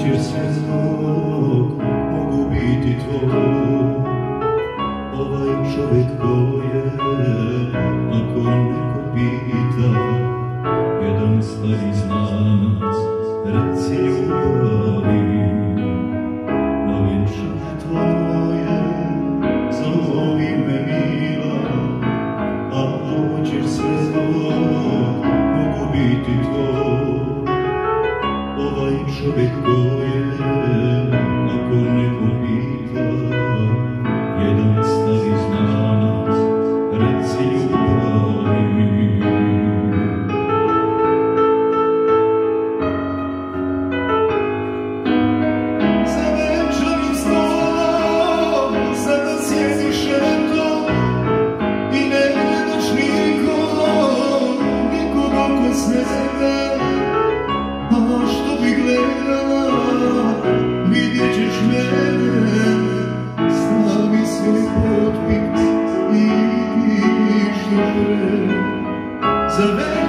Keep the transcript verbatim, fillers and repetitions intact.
hoćeš svjedok, mogu biti tvoj. Ovaj čovjek ko je, ako neko pita, jedan stari znanac, reci ljubavi. Na vjenčanje tvoje, zovi me mila, ako hoćeš svjedok, mogu biti tvoj. Ovaj čovjek ko je, ako neko pita, jedan stari znanac, reci ljubavi. Za venčanim stolom sada sjediš eto i ne gledaš nikom, nikog oko sebe. A što bi gledala, vidjet ćeš mene, stavi svoj potpis i piši pre. Za